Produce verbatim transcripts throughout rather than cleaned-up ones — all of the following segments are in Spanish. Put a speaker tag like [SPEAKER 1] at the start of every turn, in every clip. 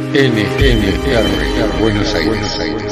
[SPEAKER 1] N N R, Buenos Aires. Buenos Aires.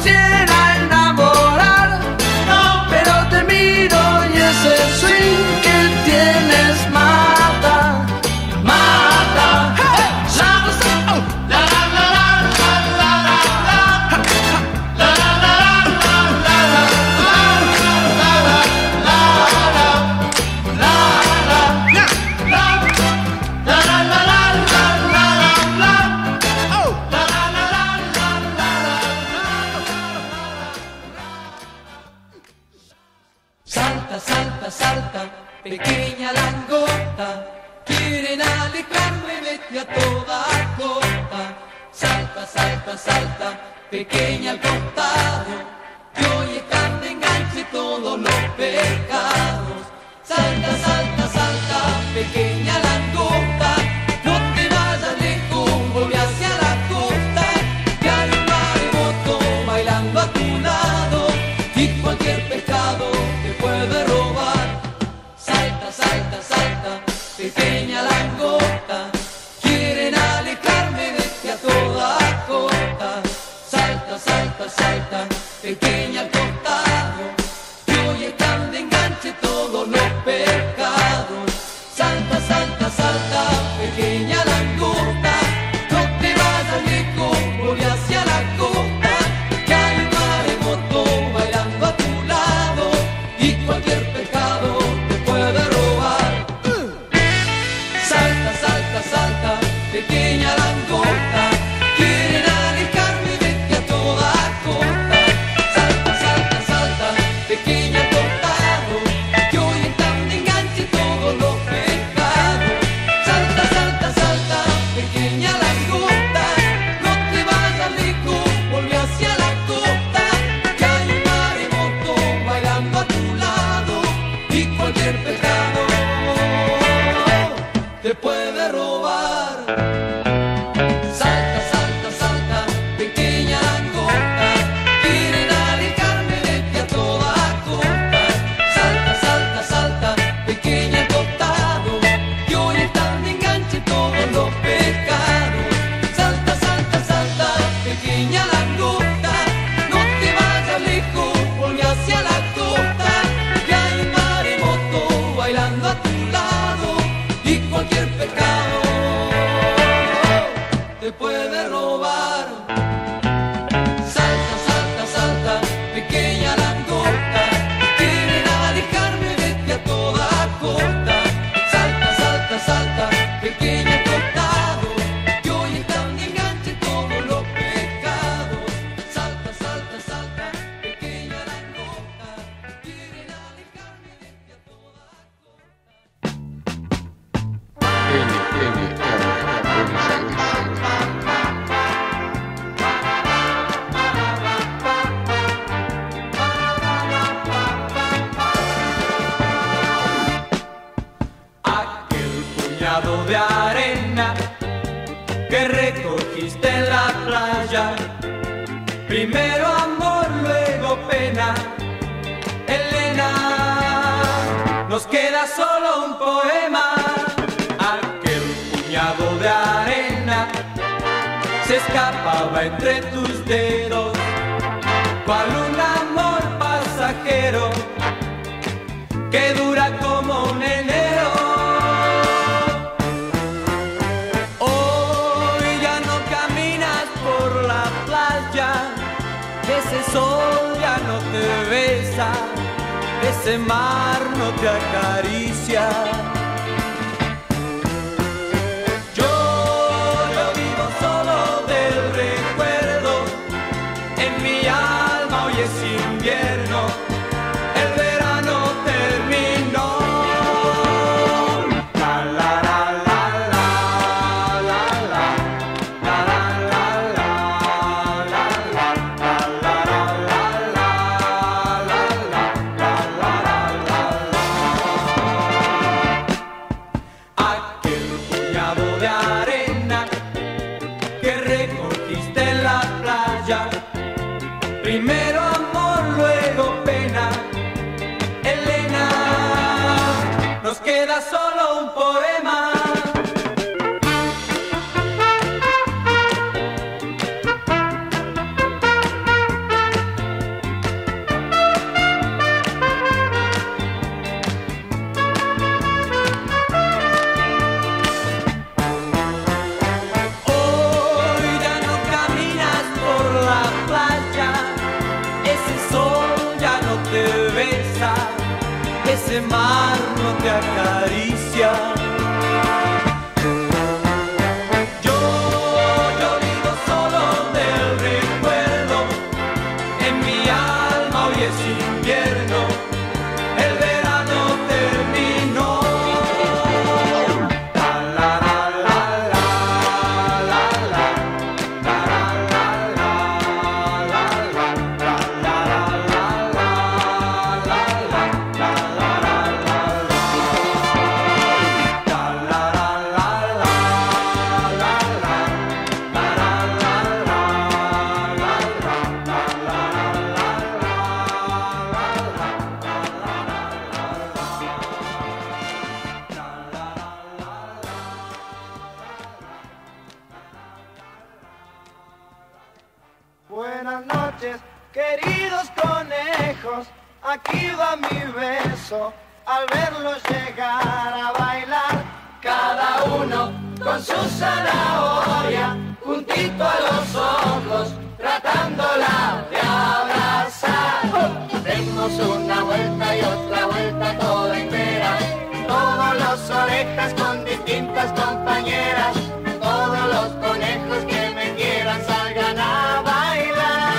[SPEAKER 2] quisiera enamorar, no, pero te miro y ese swing que tienes mata, mata. Hey, salsa, oh. La la la la la la la la la la la la la
[SPEAKER 3] Salta, salta, salta, pequeña langota, quieren alejarme de ti a toda costa. Salta, salta, salta, pequeña al costado, que hoy están de enganche todos los pecados. Salta, salta, salta, pequeña langota, no te vayas lejos, volví hacia la costa, que hay un maremoto bailando a tu lado, y cualquier pescado te puede robar. Salta, salta, salta, pequeña langota, quieren alejarme de ti a toda costa. Salta, salta, salta, pequeña al costado, que hoy están de enganche todos los pecados. Salta, salta, salta, pequeña langota, no te vayas lejos, volví hacia la costa, que hay un maremoto bailando a tu lado, y cualquier pecado te puede robar. Salta, salta, salta, pequeña langota, quieren alejarme de ti a toda costa. Salta, salta, salta, pequeña al costado, que hoy están de enganche todos los pecados. Salta, salta, salta, pequeña langota, no te vayas lejos, volví hacia la costa, que hay un maremoto bailando a tu lado, y cualquier pecado te puede robar. Salta, salta, salta, pequeña langota, quieren alejarme de ti a toda costa. Salta, salta, salta, pequeña al costado, que hoy están de enganche todos los pecados. Salta, salta, salta, pequeña langota, no te vayas lejos, volví hacia la costa, que hay un maremoto bailando a tu lado, y cualquier pecado te puede robar. Salta, salta, salta, pequeña langota, quieren alejarme de ti a toda costa. Salta, salta, salta, pequeña al costado, que hoy están de enganche todos los pecados. Salta, salta, salta, pequeña langota, quieren alejarme de ti a toda
[SPEAKER 1] N N R, Buenos Aires.
[SPEAKER 3] aquel puñado de arena que recogiste en la playa. Primero amor, luego pena. Elena, nos queda solo un poema. Aquel puñado de arena se escapaba entre tus dedos, cual un amor pasajero que dura como un enero. Hoy ya no caminas por la playa, ese sol ya no te besa, ese mar no te acaricia. Yo, yo vivo solo del recuerdo, en mi alma hoy es invierno, el verano terminó. La la la la la la la la la la la la la la aquel puñado de arena que recogiste en la playa. Primero amor, luego pena. Elena, nos queda solo un poema.
[SPEAKER 4] caricia. Yo, yo vivo solo del recuerdo, en mi alma hoy es invierno, el verano terminó. La la la la la la la, la la la la la la, la la la la la la, la la la la la.
[SPEAKER 5] Buenas noches, queridos conejos, aquí va mi beso, al verlos llegar a bailar, cada uno con su zanahoria, juntito a los ojos, tratándola de abrazar. Demos una vuelta y otra vuelta toda entera, todos los orejas con distintas compañeras, todos los conejos que me quieran salgan a bailar,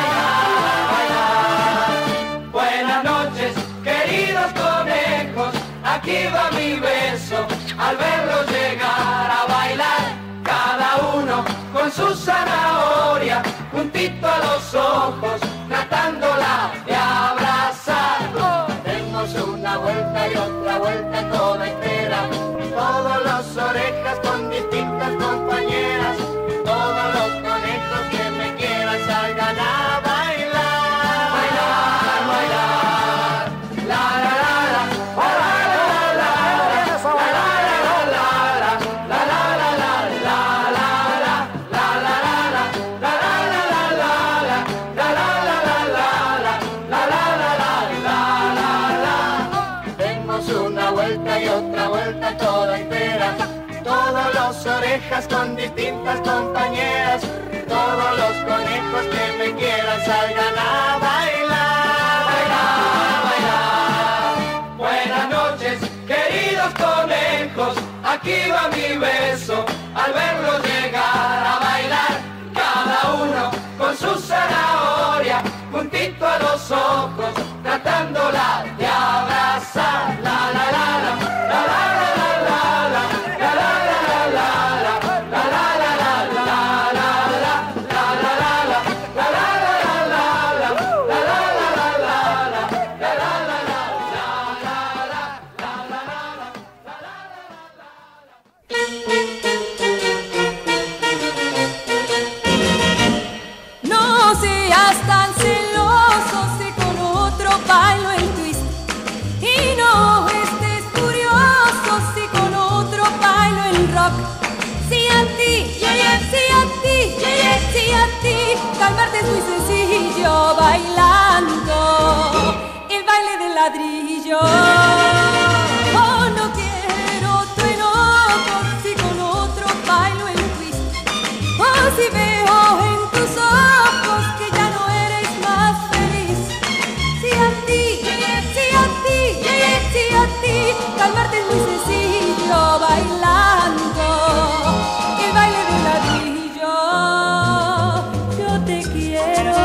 [SPEAKER 5] bailar, bailar. Buenas noches, queridos conejos, aquí va mi beso, al verlos llegar a bailar, cada uno con su zanahoria, juntito a los ojos, tratándola de abrazar. Demos una vuelta y otra vuelta toda entera, todos los orejas con distintas compañeras, todos los conejos que me quieran salgan a bailar, bailar, bailar. La la la la, la la la la, la la la la, la la la la, la la la, la la la la, la la la la, la la la la, la la la la. Demos una vuelta y otra vuelta toda entera, todos los orejas con distintas compañeras, todos los conejos que me quieran salgan a bailar, bailar, bailar. Buenas noches, queridos conejos, aquí va mi beso, al verlos llegar a bailar, cada uno con su zanahoria, juntito a los ojos, tratándola de abrazar. La la la la, la la la la la, la la la la la, la la la la la, la la la la la, la la la la la, la la la la la, la la la la,
[SPEAKER 6] No seas tan celoso si con otro bailo el twist, y no estés furioso si con otro bailo el rock. Si a ti, yeah, yeah, si a ti, yeah, yeah, si a ti, calmarte es muy sencillo bailando el baile del ladrillo. Oh, no quiero tu enojo si con otro bailo el twist, oh, si veo en tus ojos que ya no eres más feliz. Si a ti, yeah, yeah, si a ti, yeah, yeah, si a ti, calmarte es muy sencillo bailando el baile del ladrillo. Yo te quiero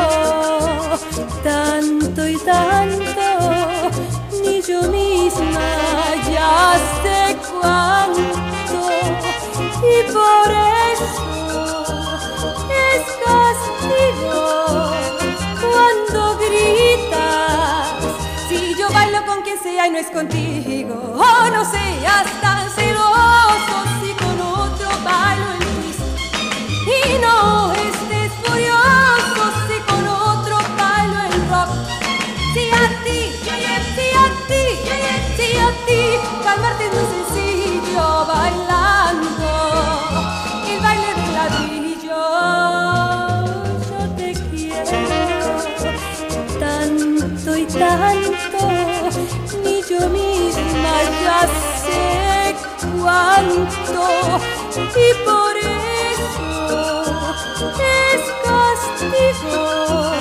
[SPEAKER 6] tanto y tanto, ni yo misma ya sé cuánto, y por eso es castigo cuando gritas si yo bailo con quien sea y no es contigo. Oh, no seas tan celoso si con otro bailo el twist, y no estés furioso si con otro bailo el rock. Si a ti, yeah, yeah, si a ti, yeah, yeah, si a ti, calmarte es muy sencillo bailando el baile del ladrillo. Yo te quiero tanto y tanto, ni yo misma ya sé cuánto, y por eso es castigo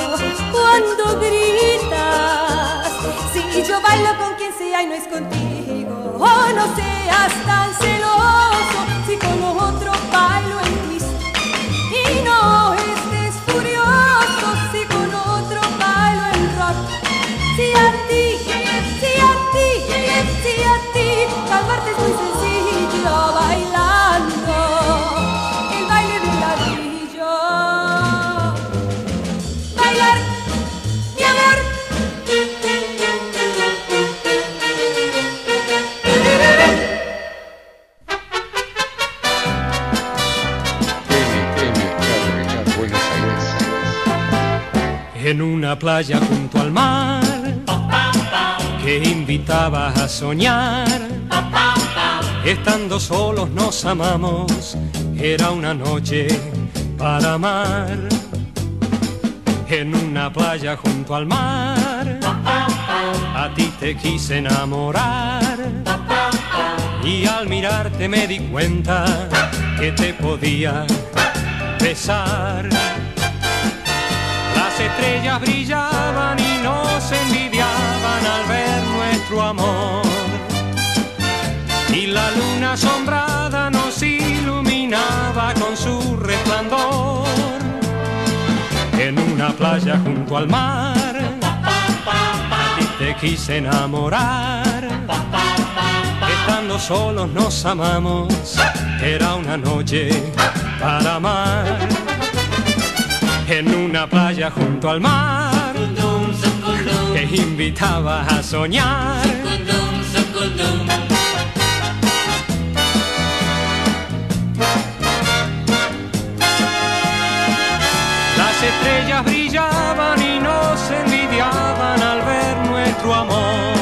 [SPEAKER 6] cuando gritas si yo bailo con quien sea y no es contigo. Oh, no seas tan celoso si con otro bailo el twist. Y no estés furioso si con otro bailo el rock. Si a ti, si a ti, si a ti, calmarte es muy sencillo bailando el baile del ladrillo. Bailar, mi amor.
[SPEAKER 1] Buenos Aires.
[SPEAKER 7] En una playa junto al mar que invitaba a soñar, estando solos nos amamos, era una noche para amar. En una playa junto al mar a ti te quise enamorar, y al mirarte me di cuenta que te podía besar. Las estrellas brillaban y nos envidiaban al ver nuestro amor, y la luna asombrada nos iluminaba con su resplandor. En una playa junto al mar a ti te quise enamorar, estando solos nos amamos, era una noche para amar. En una playa junto al mar que invitaba a soñar, las estrellas brillaban y nos envidiaban al ver nuestro amor,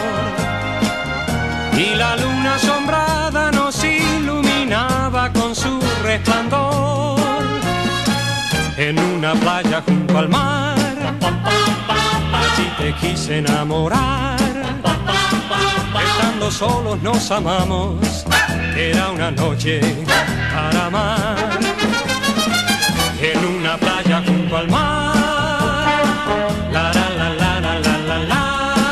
[SPEAKER 7] y la luna asombrada nos iluminaba con su resplandor. En una playa junto al mar así te quise enamorar, estando solos nos amamos, era una noche para amar. En una playa junto al mar, la la la la la la la la,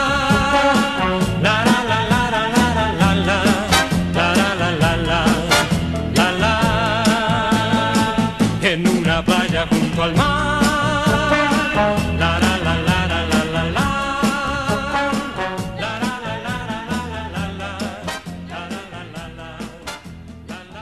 [SPEAKER 7] la la la la la la la la, la la la la la la. En una playa junto al mar, la la la la la la la la, la la la la la la la la, la la la la la la.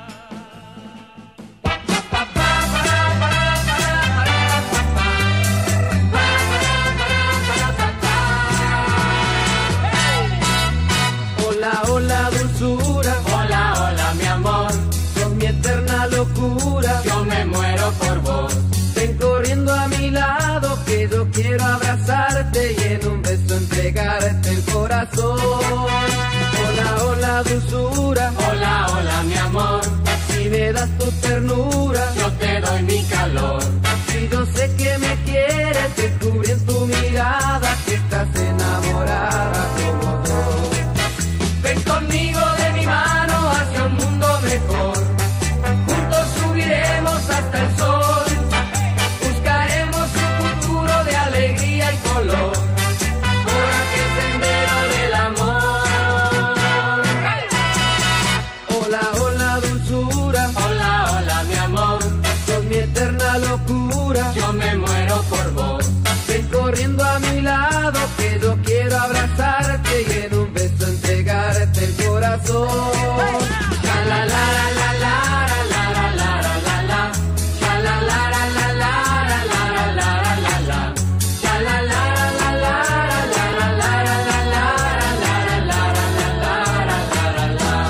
[SPEAKER 2] Hola, hola, dulzura.
[SPEAKER 5] Hola, hola, mi amor,
[SPEAKER 2] Sos mi eterna locura.
[SPEAKER 5] yo me muero por vos.
[SPEAKER 2] Ven corriendo a mi lado, que yo quiero abrazarte y en un beso entregarte el corazón. Hola, hola, dulzura.
[SPEAKER 5] Hola, hola, mi amor,
[SPEAKER 2] Si me das tu ternura,
[SPEAKER 5] yo te doy mi calor.
[SPEAKER 2] si yo sé que me quieres, descubrí en tu mirada que estás enamorada como yo.
[SPEAKER 5] Ven conmigo de mi mano hacia un mundo mejor. Juntos subiremos hasta el sol. Buscaremos un futuro de alegría y color por aquel sendero del amor.
[SPEAKER 2] Hola, hola, dulzura.
[SPEAKER 5] Hola, hola, mi amor,
[SPEAKER 2] Sos mi eterna locura.
[SPEAKER 5] yo me muero por vos.
[SPEAKER 2] Ven corriendo a mi lado, que yo quiero abrazarte y en un beso entregarte el corazón.
[SPEAKER 5] La la la la la la la la la la la. La la la la la la la la la la la. La la la la la la la la la la la la la.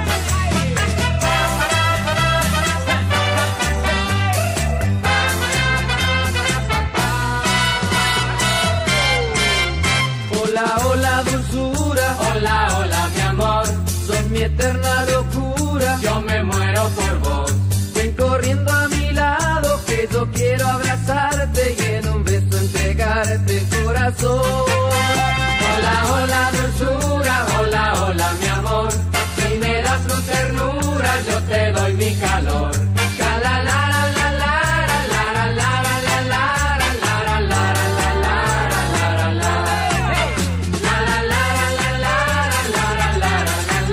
[SPEAKER 2] Hola, hola, dulzura.
[SPEAKER 5] Hola, hola, mi amor,
[SPEAKER 2] Sos mi eterna locura.
[SPEAKER 5] yo me muero por vos.
[SPEAKER 2] Ven corriendo a mi lado, que yo quiero abrazarte y en un beso entregarte el corazón.
[SPEAKER 5] Hola, hola, dulzura. Hola, hola, mi amor, si me das tu ternura, yo te doy mi calor. La la la la la la la la la la la la la la la la la la. La la la la la la la la la la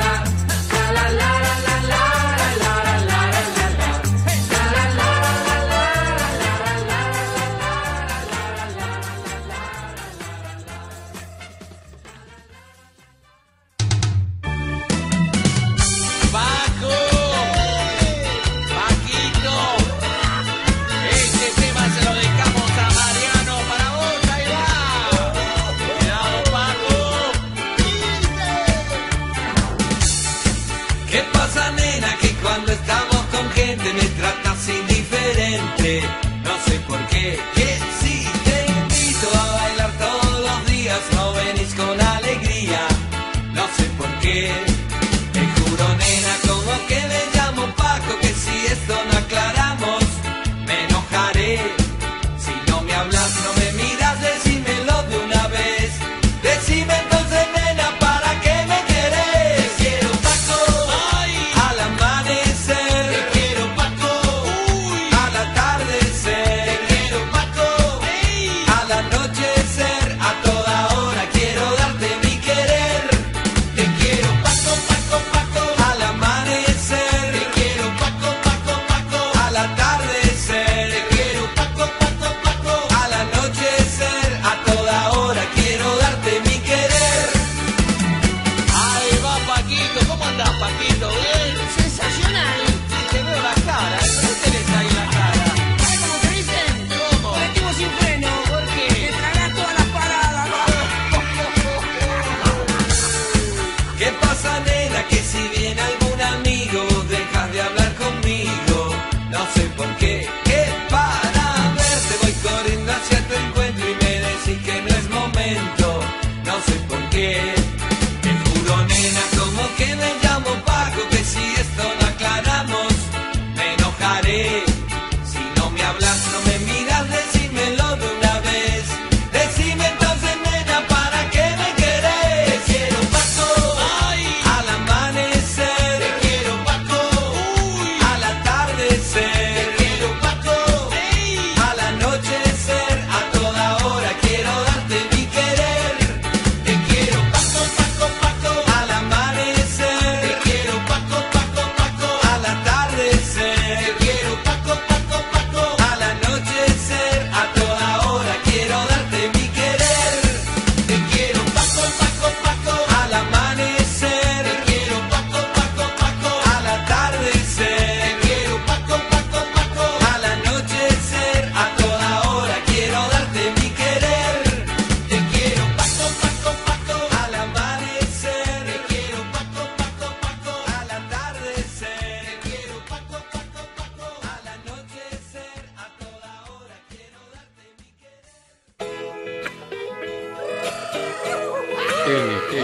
[SPEAKER 1] N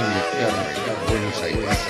[SPEAKER 1] R, Buenos Aires.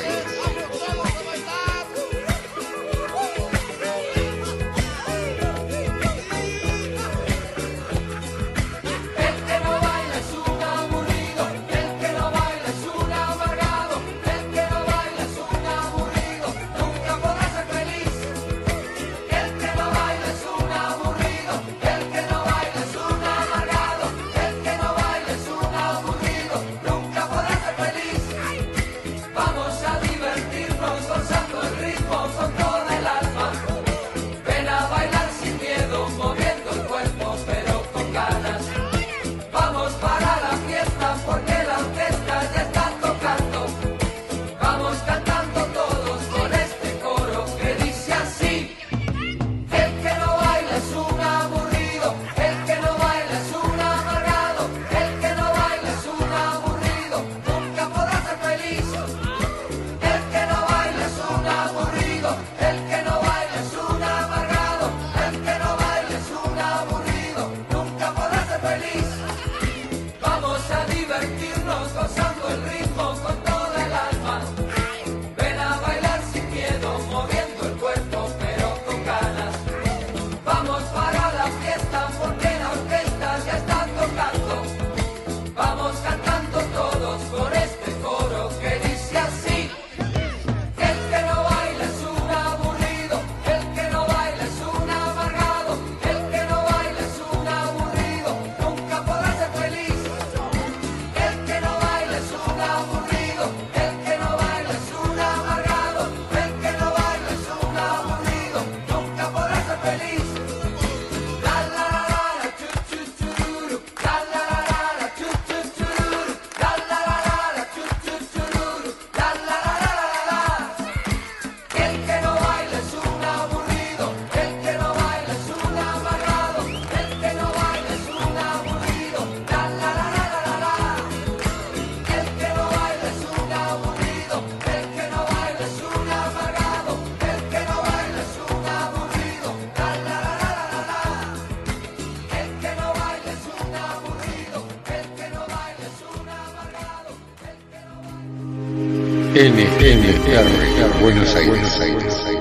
[SPEAKER 1] N R, Buenos Aires.